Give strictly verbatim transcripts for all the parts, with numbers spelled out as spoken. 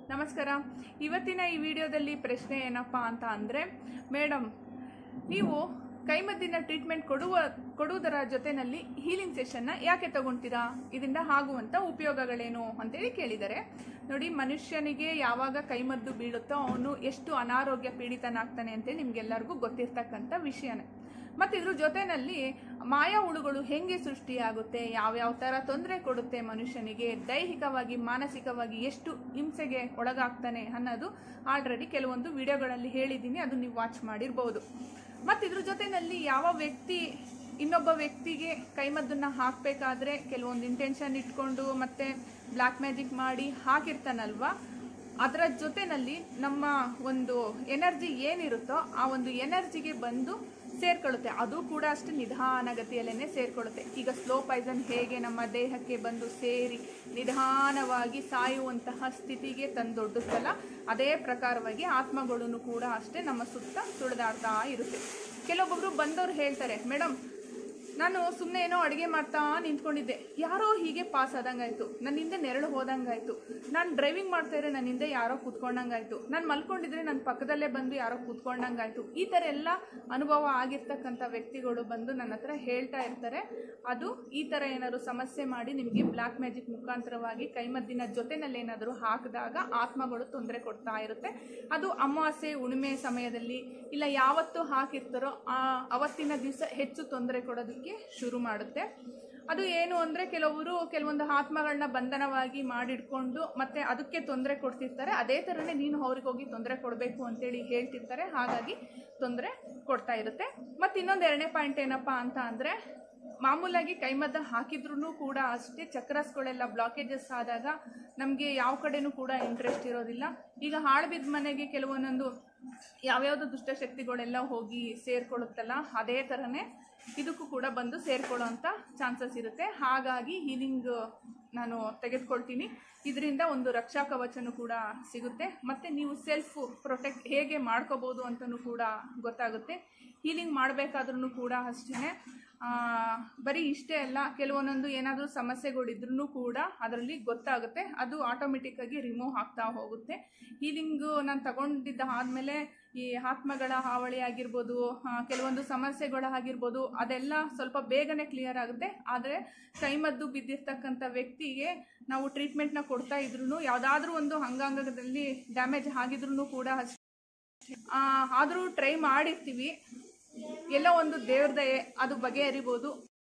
ನಮಸ್ಕಾರ. ಇವತ್ತಿನ ಈ ವಿಡಿಯೋದಲ್ಲಿ ಪ್ರಶ್ನೆ ಏನಪ್ಪಾ ಅಂತ ಅಂದರೆ, ಮೇಡಮ್ ನೀವು ಕೈಮದ್ದಿನ ಟ್ರೀಟ್ಮೆಂಟ್ ಕೊಡುವ ಕೊಡುವುದರ ಜೊತೆಯಲ್ಲಿ ಹೀಲಿಂಗ್ ಸೆಷನ್ನ ಯಾಕೆ ತಗೊಳ್ತೀರಾ, ಇದರಿಂದ ಆಗುವಂಥ ಉಪಯೋಗಗಳೇನು ಅಂತೇಳಿ ಕೇಳಿದ್ದಾರೆ. ನೋಡಿ, ಮನುಷ್ಯನಿಗೆ ಯಾವಾಗ ಕೈಮದ್ದು ಬೀಳುತ್ತೋ ಅವನು ಎಷ್ಟು ಅನಾರೋಗ್ಯ ಪೀಡಿತನಾಗ್ತಾನೆ ಅಂತೇಳಿ ನಿಮ್ಗೆಲ್ಲರಿಗೂ ಗೊತ್ತಿರ್ತಕ್ಕಂಥ ವಿಷಯನೇ. ಮತ್ತು ಇದ್ರ ಜೊತೆಯಲ್ಲಿ ಮಾಯಾ ಹುಳುಗಳು ಹೆಂಗೆ ಸೃಷ್ಟಿಯಾಗುತ್ತೆ, ಯಾವ್ಯಾವ ಥರ ತೊಂದರೆ ಕೊಡುತ್ತೆ ಮನುಷ್ಯನಿಗೆ, ದೈಹಿಕವಾಗಿ ಮಾನಸಿಕವಾಗಿ ಎಷ್ಟು ಹಿಂಸೆಗೆ ಒಳಗಾಗ್ತಾನೆ ಅನ್ನೋದು ಆಲ್ರೆಡಿ ಕೆಲವೊಂದು ವಿಡಿಯೋಗಳಲ್ಲಿ ಹೇಳಿದ್ದೀನಿ, ಅದು ನೀವು ವಾಚ್ ಮಾಡಿರ್ಬೋದು. ಮತ್ತು ಇದ್ರ ಜೊತೆಯಲ್ಲಿ ಯಾವ ವ್ಯಕ್ತಿ ಇನ್ನೊಬ್ಬ ವ್ಯಕ್ತಿಗೆ ಕೈಮದ್ದನ್ನು ಹಾಕಬೇಕಾದ್ರೆ ಕೆಲವೊಂದು ಇಂಟೆನ್ಷನ್ ಇಟ್ಕೊಂಡು ಮತ್ತೆ ಬ್ಲ್ಯಾಕ್ ಮ್ಯಾಜಿಕ್ ಮಾಡಿ ಹಾಕಿರ್ತಾನಲ್ವ, ಅದರ ಜೊತೆಯಲ್ಲಿ ನಮ್ಮ ಒಂದು ಎನರ್ಜಿ ಏನಿರುತ್ತೋ ಆ ಒಂದು ಎನರ್ಜಿಗೆ ಬಂದು ಸೇರ್ಕೊಳ್ಳುತ್ತೆ. ಅದು ಕೂಡ ಅಷ್ಟು ನಿಧಾನಗತಿಯಲ್ಲೇ ಸೇರ್ಕೊಳ್ಳುತ್ತೆ. ಈಗ ಸ್ಲೋ ಪಾಯ್ಸನ್ ಹೇಗೆ ನಮ್ಮ ದೇಹಕ್ಕೆ ಬಂದು ಸೇರಿ ನಿಧಾನವಾಗಿ ಸಾಯುವಂತಹ ಸ್ಥಿತಿಗೆ ತಂದೊಡ್ಡುತ್ತಲ್ಲ, ಅದೇ ಪ್ರಕಾರವಾಗಿ ಆತ್ಮಗಳನ್ನು ಕೂಡ ಅಷ್ಟೇ ನಮ್ಮ ಸುತ್ತ ಸುಳಿದಾಡ್ತಾ ಇರುತ್ತೆ. ಕೆಲವೊಬ್ಬರು ಬಂದವರು ಹೇಳ್ತಾರೆ, ಮೇಡಮ್ ನಾನು ಸುಮ್ಮನೆ ಏನೋ ಅಡುಗೆ ಮಾಡ್ತಾ ನಿಂತ್ಕೊಂಡಿದ್ದೆ, ಯಾರೋ ಹೀಗೆ ಪಾಸ್ ಆದಂಗಾಯ್ತು, ನನ್ನ ಹಿಂದೆ ನೆರಳು ಹೋದಂಗಾಯ್ತು, ನಾನು ಡ್ರೈವಿಂಗ್ ಮಾಡ್ತಾ ಇದ್ರೆ ನನ್ನ ಹಿಂದೆ ಯಾರೋ ಕೂತ್ಕೊಂಡಂಗಾಯ್ತು, ನಾನು ಮಲ್ಕೊಂಡಿದ್ರೆ ನನ್ನ ಪಕ್ಕದಲ್ಲೇ ಬಂದು ಯಾರೋ ಕೂತ್ಕೊಂಡಂಗಾಯ್ತು. ಈ ಥರ ಎಲ್ಲ ಅನುಭವ ಆಗಿರ್ತಕ್ಕಂಥ ವ್ಯಕ್ತಿಗಳು ಬಂದು ನನ್ನ ಹತ್ರ ಹೇಳ್ತಾ ಇರ್ತಾರೆ. ಅದು ಈ ಥರ ಏನಾದರೂ ಸಮಸ್ಯೆ ಮಾಡಿ ನಿಮಗೆ ಬ್ಲ್ಯಾಕ್ ಮ್ಯಾಜಿಕ್ ಮುಖಾಂತರವಾಗಿ ಕೈಮದ್ದಿನ ಜೊತೆನಲ್ಲಿ ಏನಾದರೂ ಹಾಕಿದಾಗ ಆತ್ಮಗಳು ತೊಂದರೆ ಕೊಡ್ತಾ ಇರುತ್ತೆ. ಅದು ಅಮಾವಾಸ್ಯೆ ಹುಣ್ಣಿಮೆ ಸಮಯದಲ್ಲಿ ಇಲ್ಲ ಯಾವತ್ತು ಹಾಕಿರ್ತಾರೋ ಆ ಅವತ್ತಿನ ದಿವಸ ಹೆಚ್ಚು ತೊಂದರೆ ಕೊಡೋದಕ್ಕೆ ಶುರು ಮಾಡುತ್ತೆ. ಅದು ಏನು ಅಂದರೆ, ಕೆಲವರು ಕೆಲವೊಂದು ಆತ್ಮಗಳನ್ನ ಬಂಧನವಾಗಿ ಮಾಡಿಡ್ಕೊಂಡು ಮತ್ತೆ ಅದಕ್ಕೆ ತೊಂದರೆ ಕೊಡ್ತಿರ್ತಾರೆ. ಅದೇ ಥರನೇ ನೀನು ಅವ್ರಿಗೆ ಹೋಗಿ ತೊಂದರೆ ಕೊಡಬೇಕು ಅಂತೇಳಿ ಹೇಳ್ತಿರ್ತಾರೆ. ಹಾಗಾಗಿ ತೊಂದರೆ ಕೊಡ್ತಾ ಇರುತ್ತೆ. ಮತ್ತು ಇನ್ನೊಂದು ಎರಡನೇ ಪಾಯಿಂಟ್ ಏನಪ್ಪ ಅಂತ ಅಂದರೆ, ಮಾಮೂಲಾಗಿ ಕೈಮದ್ದು ಹಾಕಿದ್ರೂ ಕೂಡ ಅಷ್ಟೇ ಚಕ್ರಸ್ಗಳೆಲ್ಲ ಬ್ಲಾಕೇಜಸ್ ಆದಾಗ ನಮಗೆ ಯಾವ ಕಡೆನೂ ಕೂಡ ಇಂಟ್ರೆಸ್ಟ್ ಇರೋದಿಲ್ಲ. ಈಗ ಹಾಳು ಬಿದ್ದ ಮನೆಗೆ ಕೆಲವೊಂದೊಂದು ಯಾವ್ಯಾವುದೋ ದುಷ್ಟಶಕ್ತಿಗಳೆಲ್ಲ ಹೋಗಿ ಸೇರ್ಕೊಳ್ಳುತ್ತಲ್ಲ, ಅದೇ ಥರನೇ ಇದಕ್ಕೂ ಕೂಡ ಬಂದು ಸೇರ್ಕೊಳ್ಳೋ ಅಂಥ ಚಾನ್ಸಸ್ ಇರುತ್ತೆ. ಹಾಗಾಗಿ ಹೀಲಿಂಗ್ ನಾನು ತೆಗೆದುಕೊಳ್ತೀನಿ. ಇದರಿಂದ ಒಂದು ರಕ್ಷಾ ಕವಚನೂ ಕೂಡ ಸಿಗುತ್ತೆ. ಮತ್ತು ನೀವು ಸೆಲ್ಫ್ ಪ್ರೊಟೆಕ್ಟ್ ಹೇಗೆ ಮಾಡ್ಕೋಬೋದು ಅಂತಲೂ ಕೂಡ ಗೊತ್ತಾಗುತ್ತೆ. ಹೀಲಿಂಗ್ ಮಾಡಬೇಕಾದ್ರೂ ಕೂಡ ಅಷ್ಟೇ ಬರೀ ಇಷ್ಟೇ ಅಲ್ಲ, ಕೆಲವೊಂದೊಂದು ಏನಾದರೂ ಸಮಸ್ಯೆಗಳಿದ್ರೂ ಕೂಡ ಅದರಲ್ಲಿ ಗೊತ್ತಾಗುತ್ತೆ. ಅದು ಆಟೋಮೆಟಿಕ್ಕಾಗಿ ರಿಮೂವ್ ಆಗ್ತಾ ಹೋಗುತ್ತೆ. ಹೀಲಿಂಗು ನಾನು ತಗೊಂಡಿದ್ದ ಆದಮೇಲೆ ಈ ಆತ್ಮಗಳ ಹಾವಳಿ ಆಗಿರ್ಬೋದು, ಕೆಲವೊಂದು ಸಮಸ್ಯೆಗಳಾಗಿರ್ಬೋದು, ಅದೆಲ್ಲ ಸ್ವಲ್ಪ ಬೇಗನೆ ಕ್ಲಿಯರ್ ಆಗುತ್ತೆ. ಆದರೆ ಕೈಮದ್ದು ಬಿದ್ದಿರ್ತಕ್ಕಂಥ ವ್ಯಕ್ತಿಗೆ ನಾವು ಟ್ರೀಟ್ಮೆಂಟ್ನ ಕೊಡ್ತಾ ಇದ್ರೂ ಯಾವುದಾದ್ರೂ ಒಂದು ಅಂಗಾಂಗದಲ್ಲಿ ಡ್ಯಾಮೇಜ್ ಆಗಿದ್ರೂ ಕೂಡ ಅಷ್ಟೇ, ಆದರೂ ಟ್ರೈ ಮಾಡಿರ್ತೀವಿ, ಎಲ್ಲ ಒಂದು ದೇವ್ರ ದಯೆ ಅದು ಬಗೆಹರಿಬೋದು.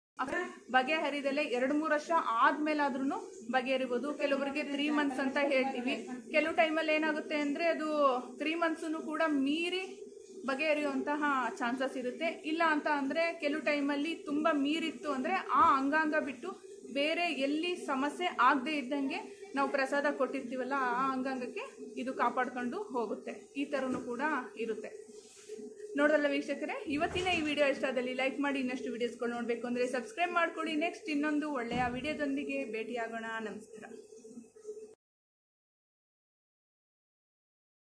ಬಗೆಹರಿದಲ್ಲೇ ಎರಡು ಮೂರು ವರ್ಷ ಆದ್ಮೇಲಾದ್ರೂ ಬಗೆಹರಿಬೋದು. ಕೆಲವರಿಗೆ ತ್ರೀ ಮಂತ್ಸ್ ಅಂತ ಹೇಳ್ತೀವಿ. ಕೆಲವು ಟೈಮಲ್ಲಿ ಏನಾಗುತ್ತೆ ಅಂದರೆ ಅದು ತ್ರೀ ಮಂತ್ಸನ್ನು ಕೂಡ ಮೀರಿ ಬಗೆಹರಿಯುವಂತಹ ಚಾನ್ಸಸ್ ಇರುತ್ತೆ. ಇಲ್ಲ ಅಂತ ಅಂದರೆ ಕೆಲವು ಟೈಮಲ್ಲಿ ತುಂಬ ಮೀರಿತ್ತು ಅಂದರೆ ಆ ಅಂಗಾಂಗ ಬಿಟ್ಟು ಬೇರೆ ಎಲ್ಲಿ ಸಮಸ್ಯೆ ಆಗದೆ ಇದ್ದಂಗೆ ನಾವು ಪ್ರಸಾದ ಕೊಟ್ಟಿರ್ತೀವಲ್ಲ ಆ ಅಂಗಾಂಗಕ್ಕೆ ಇದು ಕಾಪಾಡ್ಕೊಂಡು ಹೋಗುತ್ತೆ. ಈ ಥರನೂ ಕೂಡ ಇರುತ್ತೆ. ನೋಡೋಲ್ಲ ವೀಕ್ಷಕರೇ, ಇವತ್ತಿನ ಈ ವಿಡಿಯೋ ಇಷ್ಟದಲ್ಲಿ ಲೈಕ್ ಮಾಡಿ. ಇನ್ನಷ್ಟು ವಿಡಿಯೋಸ್ಗಳು ನೋಡಬೇಕು ಅಂದರೆ ಸಬ್ಸ್ಕ್ರೈಬ್ ಮಾಡ್ಕೊಳ್ಳಿ. ನೆಕ್ಸ್ಟ್ ಇನ್ನೊಂದು ಒಳ್ಳೆಯ ವಿಡಿಯೋದೊಂದಿಗೆ ಭೇಟಿಯಾಗೋಣ. ನಮಸ್ಕಾರ.